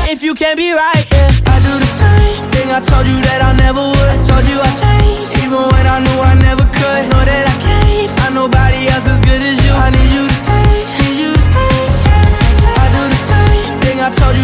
if you can't be right, yeah. I do the same thing I told you that